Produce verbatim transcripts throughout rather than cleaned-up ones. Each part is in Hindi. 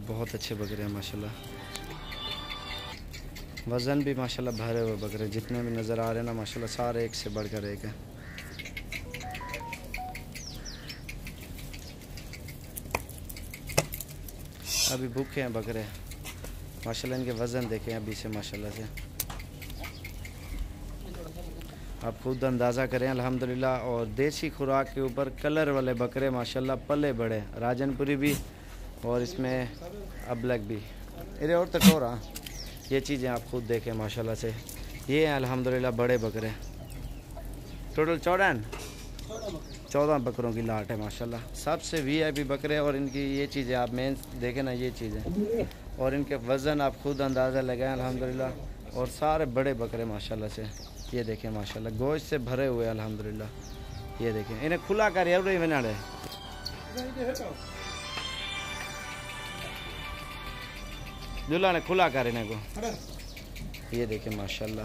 बहुत अच्छे बकरे हैं माशाल्लाह। वज़न भी माशाल्लाह भरे हुए बकरे जितने भी नज़र आ रहे हैं ना माशाल्लाह सारे एक से बढ़कर एक हैं। अभी भूखे हैं बकरे माशाल्लाह। इनके वज़न देखें अभी से माशाल्लाह से, आप खुद अंदाज़ा करें अल्हम्दुलिल्लाह। और देसी खुराक के ऊपर कलर वाले बकरे माशाल्लाह पले बड़े, राजनपुरी भी और इसमें अबलग भी। अरे और टकोरा ये चीज़ें आप खुद देखें माशाल्लाह से, ये हैं अल्हम्दुलिल्लाह बड़े बकरे। टोटल चौदह चौदह बकरों की लाट है माशाल्लाह। सबसे वी आई पी बकरे और इनकी ये चीज़ें आप मेन देखें ना, ये चीज़ें और इनके वज़न आप खुद अंदाज़ा लगाएं अल्हम्दुलिल्लाह। और सारे बड़े बकरे माशाल्लाह से, ये देखें माशाल्लाह गोश्त से भरे हुए अल्हम्दुलिल्लाह। ये देखें इन्हें खुला कर यार बनाड़े, दूल्हा ने खुला कर इन्हें को। ये देखें माशाल्लाह,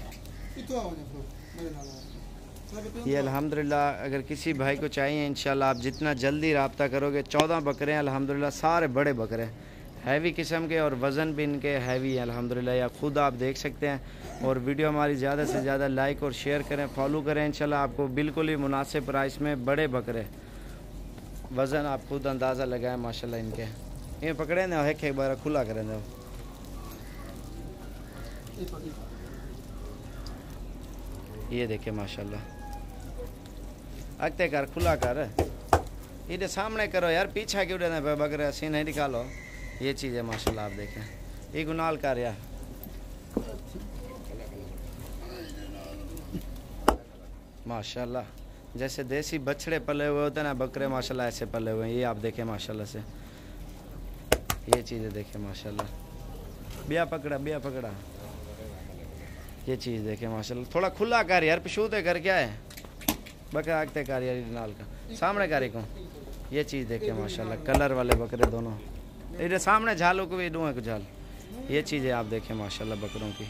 ये अल्हम्दुलिल्लाह अगर किसी भाई को चाहिए इंशाल्लाह आप जितना जल्दी रब्ता करोगे। चौदह बकरे हैं अल्हम्दुलिल्लाह, सारे बड़े बकरे हैवी किस्म के और वज़न भी इनके हैवी है अल्हम्दुलिल्लाह। या खुद आप देख सकते हैं। और वीडियो हमारी ज़्यादा से ज़्यादा लाइक और शेयर करें, फॉलो करें इंशाल्लाह। आपको बिल्कुल ही मुनासिब प्राइस में बड़े बकरे, वज़न आप खुद अंदाज़ा लगाएं माशाल्लाह इनके। ये पकड़े ना एक एक बार खुला करें दो। ये देखें माशाल्लाह, अगते कर खुला कर, इधर सामने करो यार, पीछा क्यों देना बकरे सीन नहीं निकालो। ये चीज़ है माशाल्लाह, आप देखें ये गुनाल कर यार। माशाल्लाह जैसे देसी बछड़े पले हुए होते हैं ना बकरे माशाल्लाह ऐसे पले हुए हैं। ये आप देखें माशाल्लाह से, ये चीज़ें देखें माशाल्लाह। बिया पकड़ा बिया पकड़ा, ये चीज़ देखें माशाल्लाह। थोड़ा खुला कर यार, पिछूते कर क्या है बकरा आगते कर यार, नाल का सामने करे को। ये चीज़ देखें माशाल्लाह, कलर वाले बकरे दोनों। इधर सामने झालों को भी दूँ है कुछ झाल। ये चीज़ें आप देखें माशाल्लाह बकरों की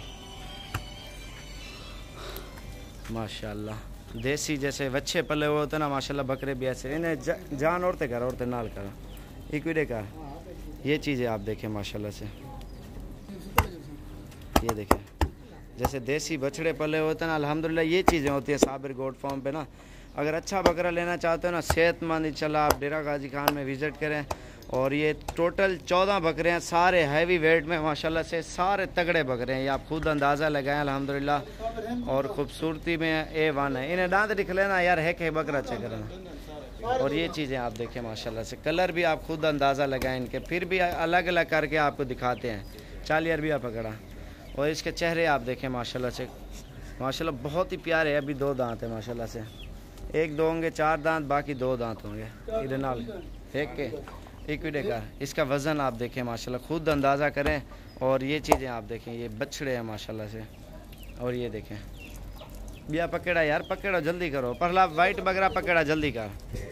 माशाल्लाह। देसी जैसे बच्चे पले हुए होते ना माशाल्लाह, बकरे भी ऐसे। इन्हें जा, जान औरते कर औरते नाल कर इक्विडे कर। ये चीज़ें आप देखें माशाल्लाह से, ये देखें जैसे देसी बछड़े पले होते हैं ना अल्हम्दुलिल्लाह। ये चीज़ें होती हैं साबिर गोट फार्म पे ना। अगर अच्छा बकरा लेना चाहते हो ना सेहतमंद, इंशाल्लाह आप डेरा गाजी खान में विज़िट करें। और ये टोटल चौदह बकरे हैं, सारे हैवी वेट में माशाल्लाह से, सारे तगड़े बकरे हैं। ये आप खुद अंदाज़ा लगाएं अल्हम्दुलिल्लाह। और ख़ूबसूरती में ए वन है। इन्हें दांत दिख लेना यार, है कि बकरा चेक करना। और ये चीज़ें आप देखें माशाल्लाह से, कलर भी आप खुद अंदाज़ा लगाएं इनके, फिर भी अलग अलग करके आपको दिखाते हैं। चालियर भी आप पकड़ा। और इसके चेहरे आप देखें माशाल्लाह से, माशाल्लाह बहुत ही प्यारे है। अभी दो दांत है माशाल्लाह से, एक दो होंगे चार दांत, बाकी दो दांत होंगे। इधर नाल फेंक के इक्विडे का। इसका वज़न आप देखें माशाल्लाह, खुद अंदाज़ा करें। और ये चीज़ें आप देखें, ये बछड़े हैं माशाल्लाह से। और ये देखें बिया पकड़ा यार, पकड़ा जल्दी करो। पहला वाइट बकरा पकड़ा, जल्दी कर।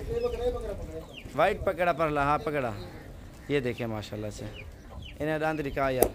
वाइट पकड़ा पहला, हाँ पकड़ा। ये देखें माशाल्लाह से, इन्हें दांत दिखा यार।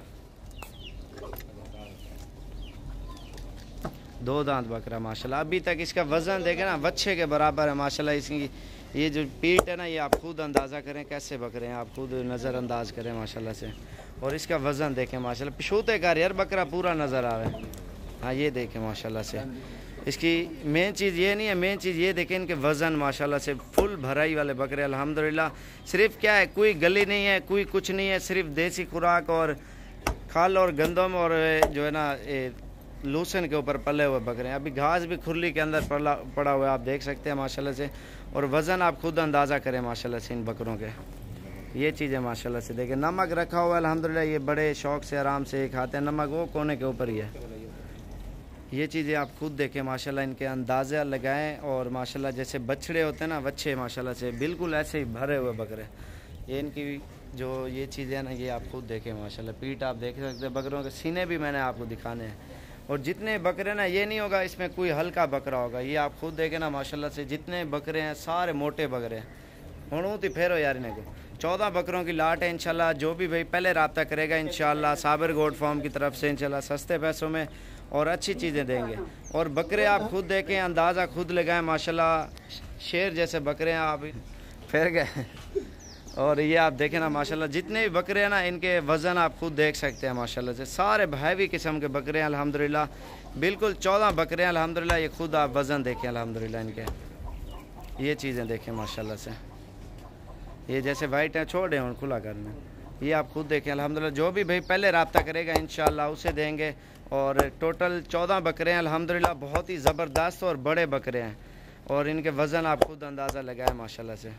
दो दांत बकरा माशाल्लाह। अभी तक इसका वज़न देखें ना बच्चे के बराबर है माशाल्लाह। इसकी ये जो पीठ है ना, ये आप खुद अंदाज़ा करें कैसे बकरे हैं, आप खुद नज़रअंदाज करें माशाल्लाह से। और इसका वज़न देखें माशाल्लाह, पिछूते कर यार बकरा पूरा नज़र आवे। हाँ ये देखें माशाल्लाह से। इसकी मेन चीज़ ये नहीं है, मेन चीज़ ये देखें इनके वज़न माशाल्लाह से, फुल भराई वाले बकरे अल्हम्दुलिल्लाह। सिर्फ क्या है, कोई गली नहीं है, कोई कुछ नहीं है, सिर्फ देसी खुराक और खल और गंदम और जो है ना लूसन के ऊपर पले हुए बकरे हैं। अभी घास भी खुरली के अंदर पड़ा पड़ा हुआ है, आप देख सकते हैं माशाल्लाह से। और वज़न आप खुद अंदाज़ा करें माशाल्लाह से इन बकरों के। ये चीज़ें माशाल्लाह से देखें, नमक रखा हुआ है अल्हम्दुलिल्लाह। ये बड़े शौक़ से आराम से खाते हैं, नमक वो कोने के ऊपर ही है। ये चीज़ें आप खुद देखें माशाल्लाह, इनके अंदाज़ा लगाएं। और माशाल्लाह जैसे बछड़े होते हैं ना, बच्चे माशाल्लाह से बिल्कुल ऐसे ही भरे हुए बकरे। ये इनकी जो ये चीज़ें ना, ये आप खुद देखें माशाल्लाह। पीठ आप देख सकते हैं बकरों के, सीने भी मैंने आपको दिखाने हैं। और जितने बकरे ना, ये नहीं होगा इसमें कोई हल्का बकरा होगा। ये आप खुद देखें ना माशाल्लाह से, जितने बकरे हैं सारे मोटे बकरे हैं। हूँ तो फेरो यार इन्हें को। चौदह बकरों की लाट है इंशाल्लाह। जो भी भाई पहले रब्ता करेगा इंशाल्लाह साबिर गोट फार्म की तरफ से इंशाल्लाह सस्ते पैसों में और अच्छी चीज़ें देंगे। और बकरे आप खुद देखें, अंदाज़ा खुद लगाएं माशाल्लाह। शेर जैसे बकरे हैं, आप फिर गए। और ये आप देखें ना माशाल्लाह, जितने भी बकरे हैं ना, इनके वज़न आप खुद देख सकते हैं माशाल्लाह से। सारे हैवी किस्म के बकरे हैं अल्हम्दुलिल्लाह, बिल्कुल चौदह बकरे हैं अल्हम्दुलिल्लाह। ये खुद आप वज़न देखें अल्हम्दुलिल्लाह इनके, ये चीज़ें देखें माशाल्लाह से। ये जैसे वाइट हैं, छोड़ रहे खुला करना, ये आप खुद देखें अल्हम्दुलिल्लाह। जो भी भाई पहले रब्ता करेगा इंशाअल्लाह उसे देंगे। और टोटल चौदह बकरे हैं अल्हम्दुलिल्लाह, बहुत ही ज़बरदस्त और बड़े बकरे हैं। और इनके वज़न आप खुद अंदाज़ा लगाए माशाल्लाह से।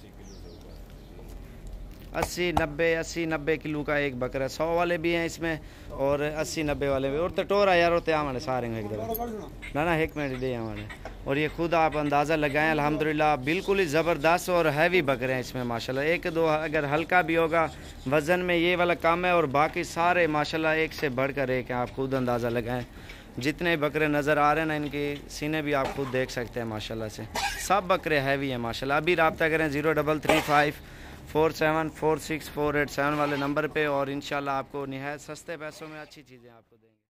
अस्सी नब्बे अस्सी नब्बे किलो का एक बकरा, सौ वाले भी हैं इसमें और अस्सी नब्बे वाले भी। और टटोरा यार होते हमारे सारे एक दफ़ा ना ना एक मिनट दे हमारे। और ये खुद आप अंदाज़ा लगाएं अल्हम्दुलिल्लाह, बिल्कुल ही ज़बरदस्त और हैवी बकरे हैं इसमें माशाल्लाह। एक दो अगर हल्का भी होगा वज़न में, ये वाला कम है, और बाकी सारे माशाल्लाह एक से बढ़कर एक हैं। आप खुद अंदाज़ा लगाएं। जितने बकरे नज़र आ रहे हैं ना, इनके सीने भी आप खुद देख सकते हैं माशाल्लाह से। सब बकरे हैवी हैं माशाल्लाह। अभी रब्ता करें zero double three five four seven four six four eight seven वाले नंबर पे, और इंशाल्लाह आपको निहायत सस्ते पैसों में अच्छी चीज़ें आपको देंगे।